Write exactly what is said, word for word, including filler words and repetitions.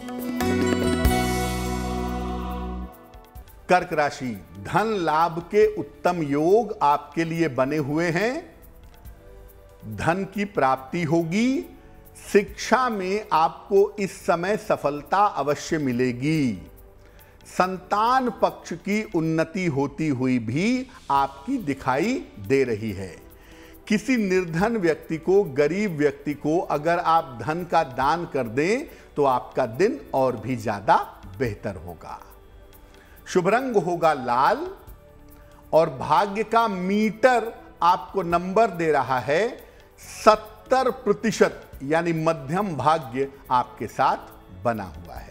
कर्क राशि, धन लाभ के उत्तम योग आपके लिए बने हुए हैं। धन की प्राप्ति होगी। शिक्षा में आपको इस समय सफलता अवश्य मिलेगी। संतान पक्ष की उन्नति होती हुई भी आपकी दिखाई दे रही है। किसी निर्धन व्यक्ति को, गरीब व्यक्ति को अगर आप धन का दान कर दें तो आपका दिन और भी ज्यादा बेहतर होगा। शुभ रंग होगा लाल और भाग्य का मीटर आपको नंबर दे रहा है सत्तर प्रतिशत, यानी मध्यम भाग्य आपके साथ बना हुआ है।